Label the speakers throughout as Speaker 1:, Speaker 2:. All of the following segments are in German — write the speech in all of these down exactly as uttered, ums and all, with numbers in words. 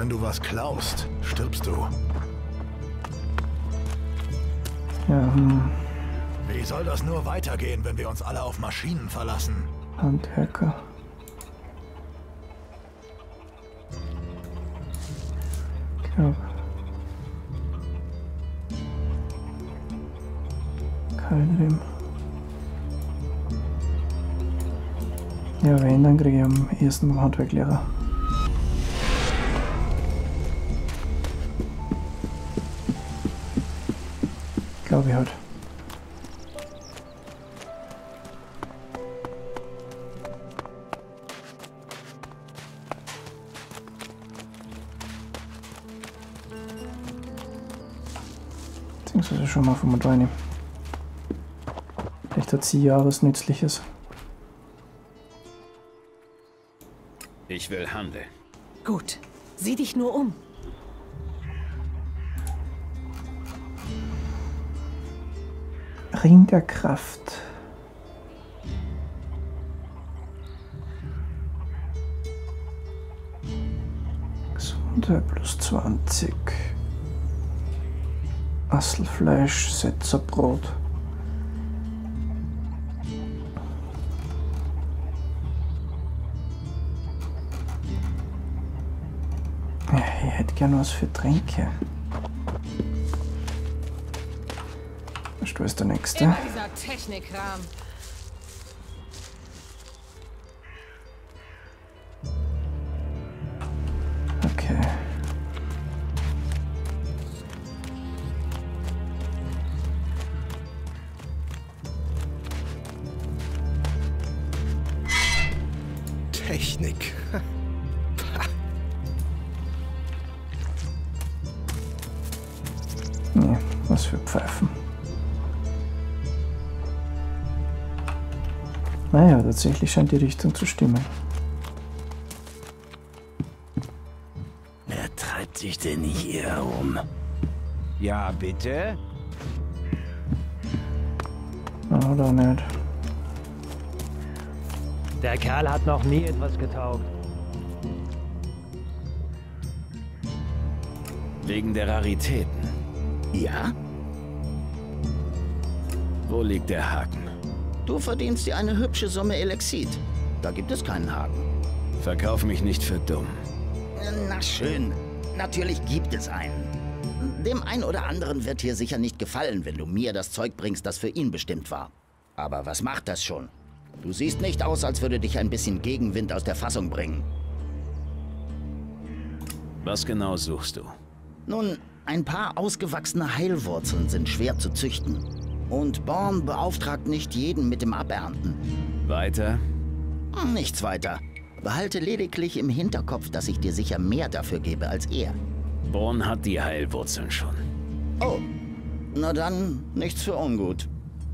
Speaker 1: wenn du was klaust, stirbst du.
Speaker 2: Ja, hm.
Speaker 1: Wie soll das nur weitergehen, wenn wir uns alle auf Maschinen verlassen?
Speaker 2: Handwerker. Ich glaube. Keilriemen. Ja, wenn, dann kriege ich am ersten beim Handwerklehrer. Glaube ich halt. Beziehungsweise schon mal von mir reinnehmen. Vielleicht hat sie ja was Nützliches.
Speaker 3: Ich will handeln.
Speaker 4: Gut. Sieh dich nur um.
Speaker 2: Ring der Kraft. Gesundheit plus zwanzig. Asselfleisch, Setzerbrot. Ja, ich hätte gern was für Tränke. Du ist der Nächste.
Speaker 4: Immer dieser Technikkram.
Speaker 2: Okay.
Speaker 1: Technik.
Speaker 2: Nee, was für Pfeifen. Naja, tatsächlich scheint die Richtung zu stimmen.
Speaker 5: Wer treibt sich denn hier herum?
Speaker 3: Ja, bitte?
Speaker 2: Oder nicht?
Speaker 6: Der Kerl hat noch nie etwas getaugt.
Speaker 3: Wegen der Raritäten.
Speaker 5: Ja?
Speaker 3: Wo liegt der Haken?
Speaker 5: Du verdienst dir eine hübsche Summe Elexit. Da gibt es keinen Haken.
Speaker 3: Verkauf mich nicht für dumm.
Speaker 5: Na schön. Natürlich gibt es einen. Dem einen oder anderen wird hier sicher nicht gefallen, wenn du mir das Zeug bringst, das für ihn bestimmt war. Aber was macht das schon? Du siehst nicht aus, als würde dich ein bisschen Gegenwind aus der Fassung bringen.
Speaker 3: Was genau suchst du?
Speaker 5: Nun, ein paar ausgewachsene Heilwurzeln sind schwer zu züchten. Und Born beauftragt nicht jeden mit dem Abernten.
Speaker 3: Weiter?
Speaker 5: Hm, nichts weiter. Behalte lediglich im Hinterkopf, dass ich dir sicher mehr dafür gebe als er.
Speaker 3: Born hat die Heilwurzeln schon.
Speaker 5: Oh, na dann nichts für ungut.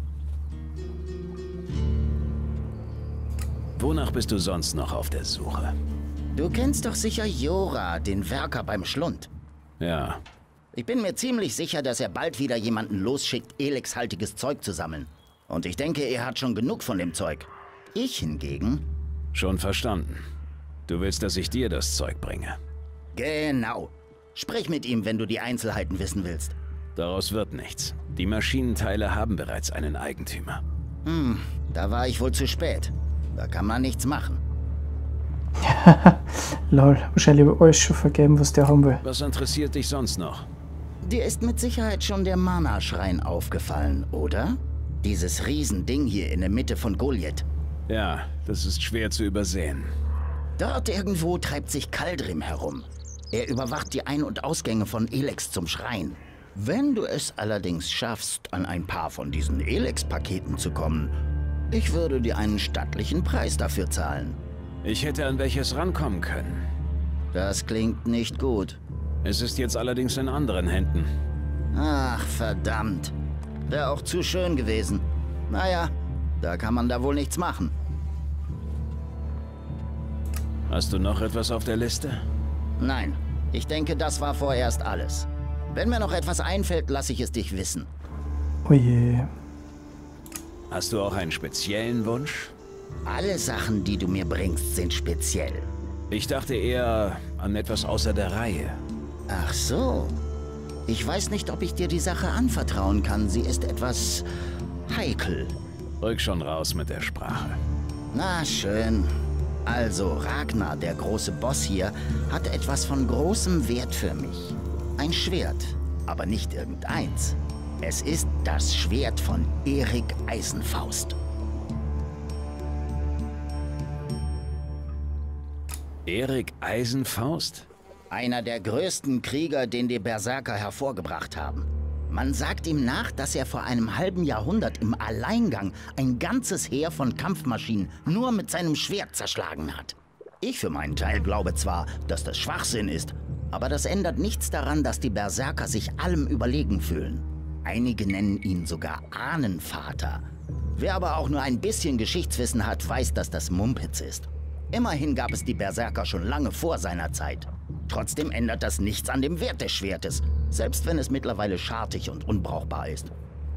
Speaker 3: Wonach bist du sonst noch auf der Suche?
Speaker 5: Du kennst doch sicher Jora, den Werker beim Schlund.
Speaker 3: Ja.
Speaker 5: Ich bin mir ziemlich sicher, dass er bald wieder jemanden losschickt, Elex-haltiges Zeug zu sammeln. Und ich denke, er hat schon genug von dem Zeug. Ich hingegen...
Speaker 3: Schon verstanden. Du willst, dass ich dir das Zeug bringe.
Speaker 5: Genau. Sprich mit ihm, wenn du die Einzelheiten wissen willst.
Speaker 3: Daraus wird nichts. Die Maschinenteile haben bereits einen Eigentümer.
Speaker 5: Hm, da war ich wohl zu spät. Da kann man nichts machen.
Speaker 2: Lol, wahrscheinlich habe ich alles schon vergeben, was der haben will.
Speaker 3: Was interessiert dich sonst noch?
Speaker 5: Dir ist mit Sicherheit schon der Mana-Schrein aufgefallen, oder? Dieses Riesending hier in der Mitte von Goliath.
Speaker 3: Ja, das ist schwer zu übersehen.
Speaker 5: Dort irgendwo treibt sich Kaldrim herum. Er überwacht die Ein- und Ausgänge von Elex zum Schrein. Wenn du es allerdings schaffst, an ein paar von diesen Elex-Paketen zu kommen, ich würde dir einen stattlichen Preis dafür zahlen.
Speaker 3: Ich hätte an welches rankommen können.
Speaker 5: Das klingt nicht gut.
Speaker 3: Es ist jetzt allerdings in anderen Händen.
Speaker 5: Ach, verdammt. Wäre auch zu schön gewesen. Naja, da kann man da wohl nichts machen.
Speaker 3: Hast du noch etwas auf der Liste?
Speaker 5: Nein, ich denke, das war vorerst alles. Wenn mir noch etwas einfällt, lasse ich es dich wissen.
Speaker 2: Oh je.
Speaker 3: Hast du auch einen speziellen Wunsch?
Speaker 5: Alle Sachen, die du mir bringst, sind speziell.
Speaker 3: Ich dachte eher an etwas außer der Reihe.
Speaker 5: Ach so. Ich weiß nicht, ob ich dir die Sache anvertrauen kann. Sie ist etwas heikel.
Speaker 3: Rück schon raus mit der Sprache.
Speaker 5: Na schön. Also, Ragnar, der große Boss hier, hat etwas von großem Wert für mich. Ein Schwert, aber nicht irgendeins. Es ist das Schwert von Erik Eisenfaust.
Speaker 3: Erik Eisenfaust?
Speaker 5: Einer der größten Krieger, den die Berserker hervorgebracht haben. Man sagt ihm nach, dass er vor einem halben Jahrhundert im Alleingang ein ganzes Heer von Kampfmaschinen nur mit seinem Schwert zerschlagen hat. Ich für meinen Teil glaube zwar, dass das Schwachsinn ist, aber das ändert nichts daran, dass die Berserker sich allem überlegen fühlen. Einige nennen ihn sogar Ahnenvater. Wer aber auch nur ein bisschen Geschichtswissen hat, weiß, dass das Mumpitz ist. Immerhin gab es die Berserker schon lange vor seiner Zeit. Trotzdem ändert das nichts an dem Wert des Schwertes, selbst wenn es mittlerweile schartig und unbrauchbar ist.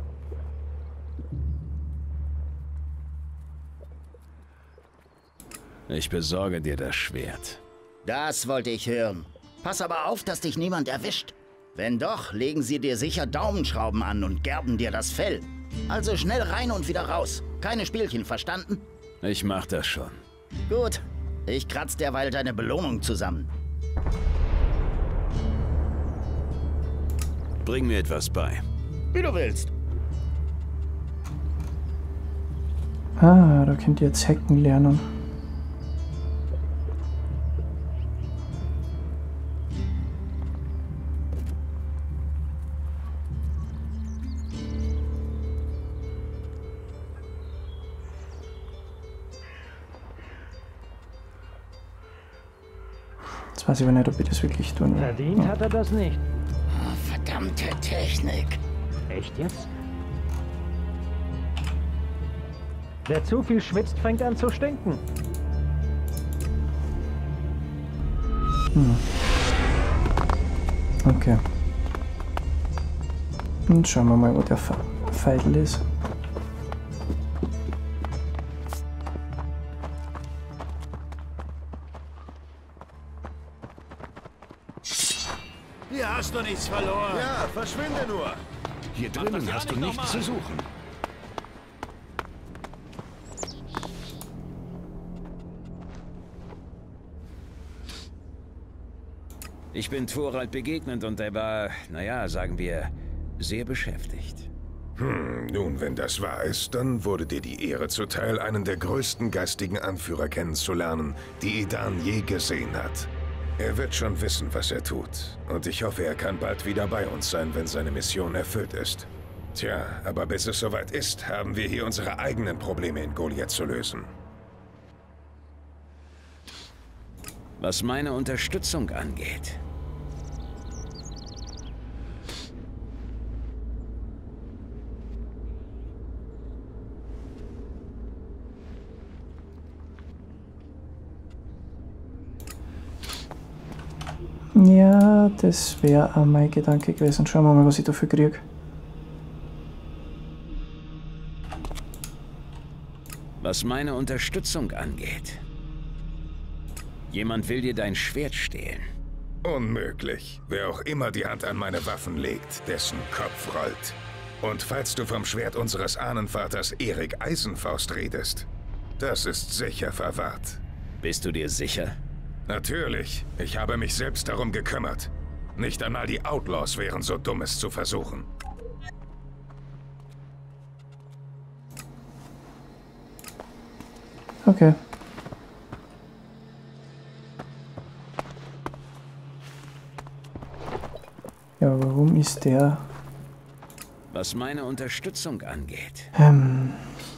Speaker 3: Ich besorge dir das Schwert.
Speaker 5: Das wollte ich hören. Pass aber auf, dass dich niemand erwischt. Wenn doch, legen sie dir sicher Daumenschrauben an und gerben dir das Fell. Also schnell rein und wieder raus. Keine Spielchen, verstanden?
Speaker 3: Ich mach das schon.
Speaker 5: Gut, ich kratz derweil deine Belohnung zusammen.
Speaker 3: Bring mir etwas bei.
Speaker 5: Wie du willst.
Speaker 2: Ah, da könnt ihr jetzt hacken lernen. Jetzt weiß ich aber nicht, ob ich das wirklich tun will.
Speaker 6: Verdient
Speaker 2: Ja.
Speaker 6: hat er das nicht.
Speaker 5: Oh, verdammte Technik.
Speaker 6: Echt jetzt? Wer zu viel schwitzt, fängt an zu stinken.
Speaker 2: Okay. Und schauen wir mal, wo der Fe- Feidel ist.
Speaker 1: Hier hast du nichts verloren.
Speaker 7: Ja, verschwinde nur.
Speaker 3: Hier drinnen hast du nichts zu suchen. Ich bin Thorald begegnet und er war, naja, sagen wir, sehr beschäftigt.
Speaker 7: Hm, nun, wenn das wahr ist, dann wurde dir die Ehre zuteil, einen der größten geistigen Anführer kennenzulernen, die Edan je gesehen hat. Er wird schon wissen, was er tut. Und ich hoffe, er kann bald wieder bei uns sein, wenn seine Mission erfüllt ist. Tja, aber bis es soweit ist, haben wir hier unsere eigenen Probleme in Goliath zu lösen.
Speaker 3: Was meine Unterstützung angeht.
Speaker 2: Ja, das wäre auch mein Gedanke gewesen. Schauen wir mal, was ich dafür kriege.
Speaker 3: Was meine Unterstützung angeht. Jemand will dir dein Schwert stehlen.
Speaker 7: Unmöglich. Wer auch immer die Hand an meine Waffen legt, dessen Kopf rollt. Und falls du vom Schwert unseres Ahnenvaters Erik Eisenfaust redest, das ist sicher verwahrt.
Speaker 3: Bist du dir sicher?
Speaker 7: Natürlich. Ich habe mich selbst darum gekümmert. Nicht einmal die Outlaws wären so dumm, es zu versuchen.
Speaker 2: Okay. Ja, warum ist der...
Speaker 3: Was meine Unterstützung angeht.
Speaker 2: Ähm...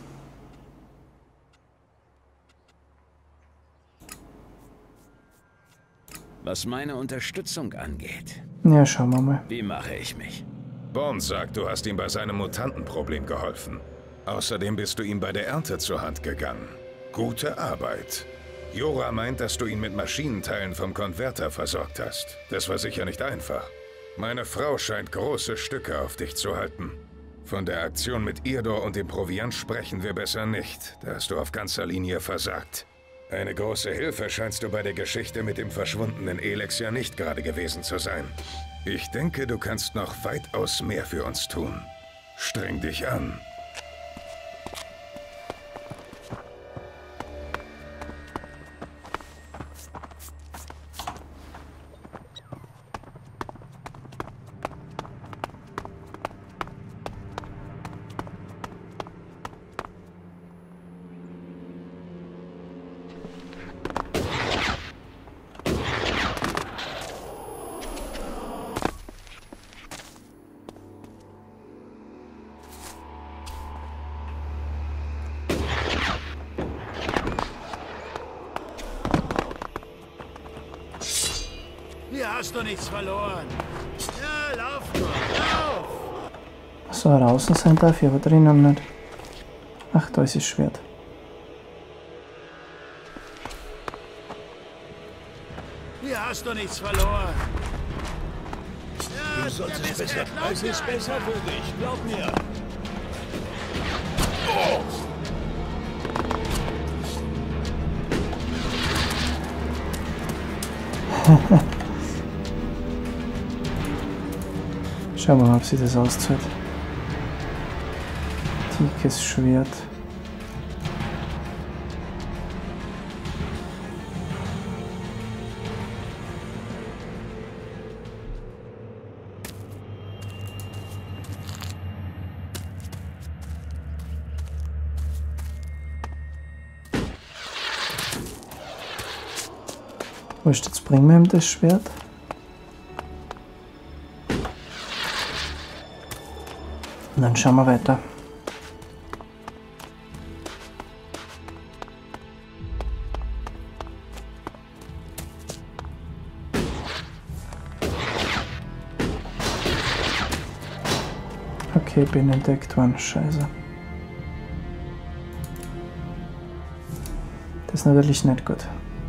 Speaker 3: Was meine Unterstützung angeht.
Speaker 2: Ja, schauen wir mal.
Speaker 3: Wie mache ich mich?
Speaker 7: Bones sagt, du hast ihm bei seinem Mutantenproblem geholfen. Außerdem bist du ihm bei der Ernte zur Hand gegangen. Gute Arbeit. Jora meint, dass du ihn mit Maschinenteilen vom Konverter versorgt hast. Das war sicher nicht einfach. Meine Frau scheint große Stücke auf dich zu halten. Von der Aktion mit Irdor und dem Proviant sprechen wir besser nicht. Da hast du auf ganzer Linie versagt. Eine große Hilfe scheinst du bei der Geschichte mit dem verschwundenen Elex ja nicht gerade gewesen zu sein. Ich denke, du kannst noch weitaus mehr für uns tun. Streng dich an.
Speaker 1: Hier hast du nichts verloren. Ja, lauf nur, lauf!
Speaker 2: So, draußen sein darf ich, aber drinnen nicht. Ach, da ist das Schwert.
Speaker 1: Hier hast du nichts verloren. Ja,
Speaker 8: Du sollst es besser. Es ist besser für dich, glaub mir.
Speaker 2: Schauen wir mal, ob sie das auszahlt. Dickes Schwert. Wo ist jetzt? Bringen wir ihm das Schwert? Und dann schauen wir weiter. Okay, bin entdeckt worden. Scheiße. Das ist natürlich nicht gut.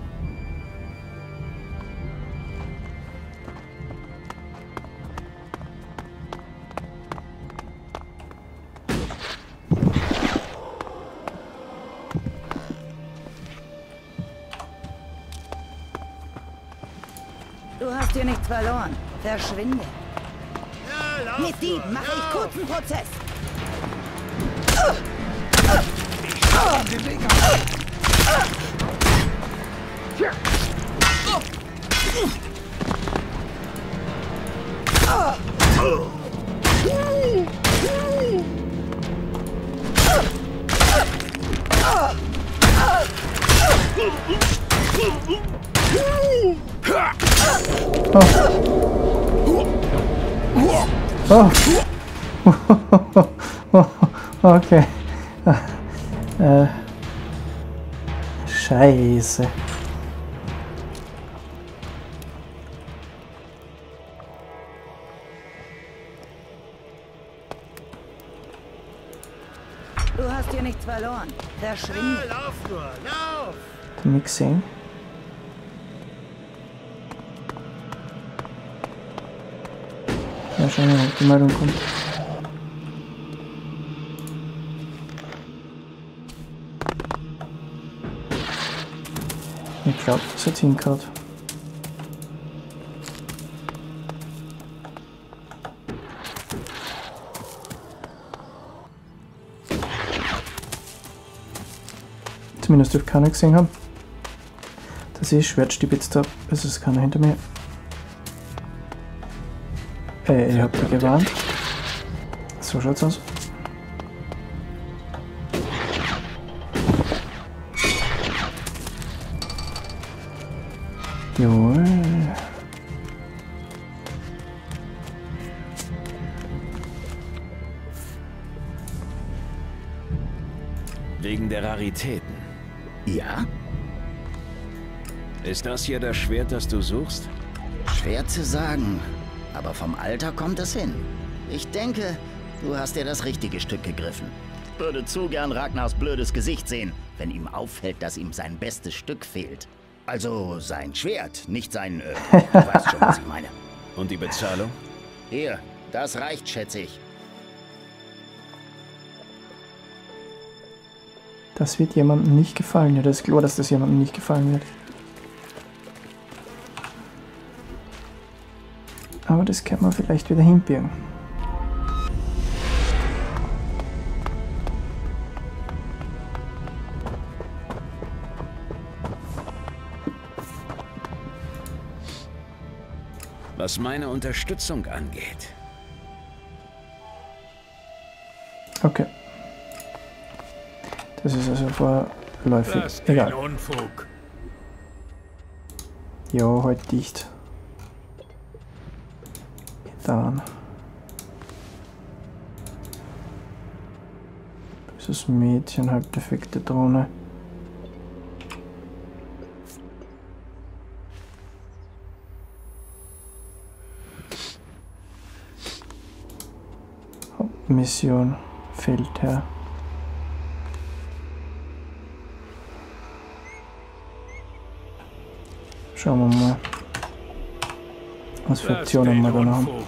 Speaker 9: Du hast hier nichts verloren. Verschwinde.
Speaker 1: Ja, lauf
Speaker 9: Mit Dieben
Speaker 1: nur,
Speaker 9: mache ich
Speaker 1: lauf.
Speaker 9: kurzen Prozess.
Speaker 2: Oh. Okay. Äh. Scheiße.
Speaker 9: Du hast hier nichts verloren. Verschwinde.
Speaker 1: Ja, lauf nur, lauf!
Speaker 2: Hab ich nicht gesehen. Ja, schauen wir mal, ob die Meldung kommt. Ich glaube, das hat hingehört. Zumindest dürfte keiner gesehen haben, dass ich das Schwert stibitzt habe. Es ist keiner hinter mir. Äh, ich hab mich gewarnt. So schaut's aus. Jawohl.
Speaker 3: Wegen der Raritäten.
Speaker 5: Ja?
Speaker 3: Ist das hier das Schwert, das du suchst?
Speaker 5: Schwer zu sagen. Aber vom Alter kommt es hin. Ich denke, du hast dir das richtige Stück gegriffen. Würde zu gern Ragnars blödes Gesicht sehen, wenn ihm auffällt, dass ihm sein bestes Stück fehlt. Also sein Schwert, nicht sein... Äh, du weißt schon, was ich meine.
Speaker 3: Und die Bezahlung?
Speaker 5: Hier, das reicht, schätze ich.
Speaker 2: Das wird jemandem nicht gefallen. Ja, das ist klar, dass das jemandem nicht gefallen wird. Aber das kann man vielleicht wieder hinbiegen.
Speaker 3: Was meine Unterstützung angeht.
Speaker 2: Okay. Das ist also vorläufig.
Speaker 1: Lass den
Speaker 2: Egal.
Speaker 1: Unfug.
Speaker 2: Ja, halt dicht. Dann. Dieses Mädchen, halt defekte Drohne. Hauptmission, Feldherr. Schauen wir mal, was für Optionen wir da noch haben.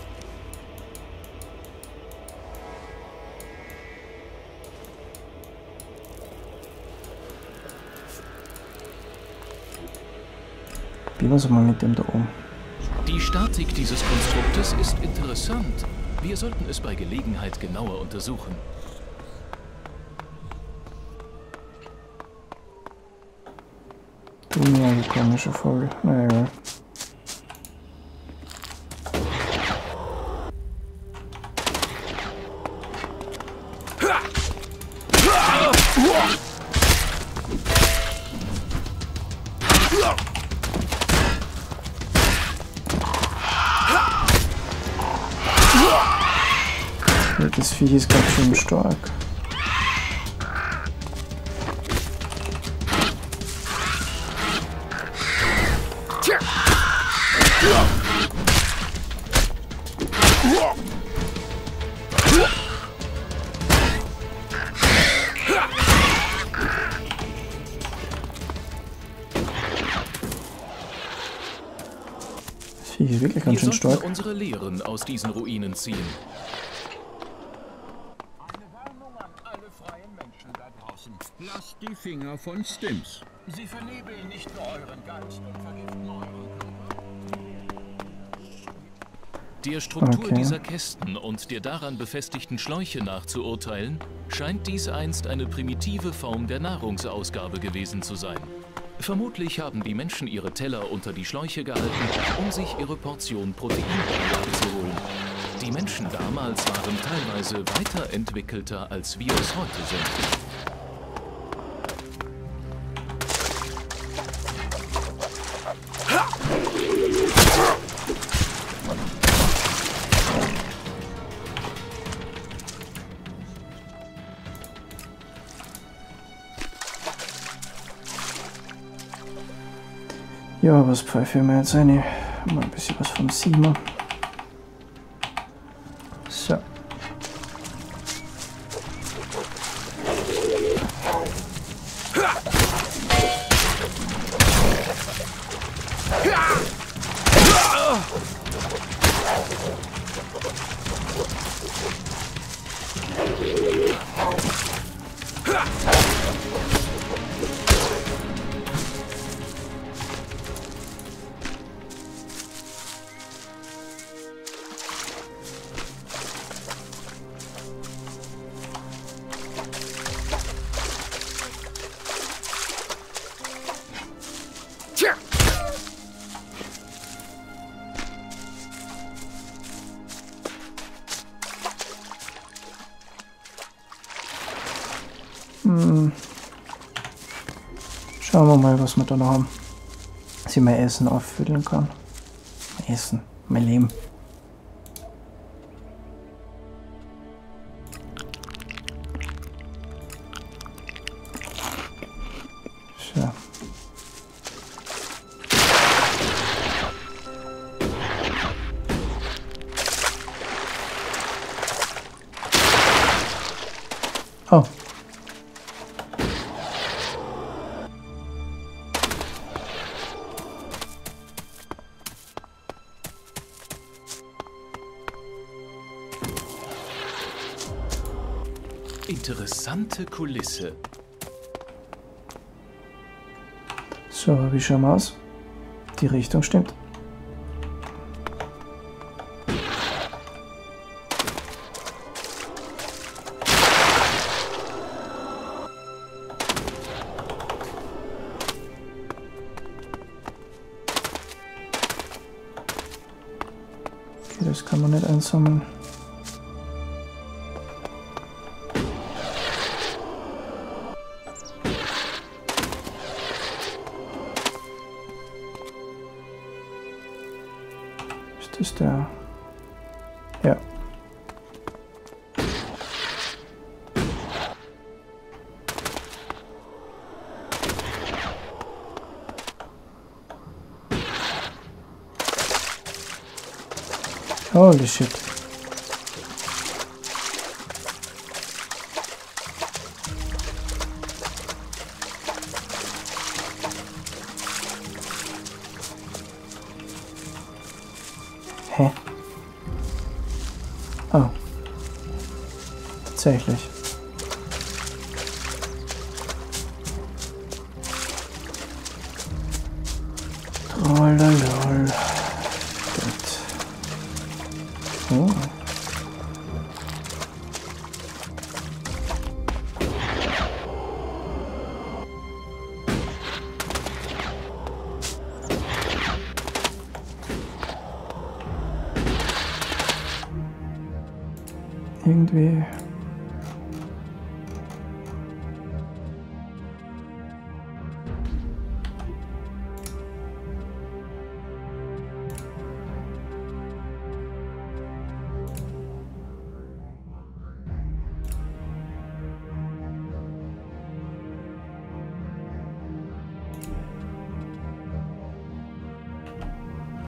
Speaker 2: Wie was mal mit dem da oben?
Speaker 10: Die Statik dieses Konstruktes ist interessant. Wir sollten es bei Gelegenheit genauer untersuchen.
Speaker 2: Du mir eine komische Folge. Na egal. Das Vieh ist ganz schön stark. Das Vieh ist wirklich ganz schön stark.
Speaker 10: Wir sollten unsere Lehren aus diesen Ruinen ziehen.
Speaker 8: Lasst die Finger von Stims. Sie vernebeln nicht nur euren Geist und vergiften euren Körper.
Speaker 10: Der Struktur
Speaker 2: Okay.
Speaker 10: dieser Kästen und der daran befestigten Schläuche nach zu urteilen, scheint dies einst eine primitive Form der Nahrungsausgabe gewesen zu sein. Vermutlich haben die Menschen ihre Teller unter die Schläuche gehalten, um sich ihre Portion Proteinbeilage zu holen. Die Menschen damals waren teilweise weiterentwickelter, als wir es heute sind.
Speaker 2: Ja, was pfeife ich mir jetzt rein? Mal ein bisschen was vom Siemer. So. Hm. Schauen wir mal, was wir da noch haben. Dass ich mein Essen auffüllen kann. Mein Essen, mein Leben. So. Oh.
Speaker 10: Interessante Kulisse.
Speaker 2: So, wie schauen wir aus? Die Richtung stimmt. Okay, das kann man nicht einsammeln. Ist der... Ja. Holy shit. Hä? Oh. Tatsächlich. Trollalol. Gut. Oh. Irgendwie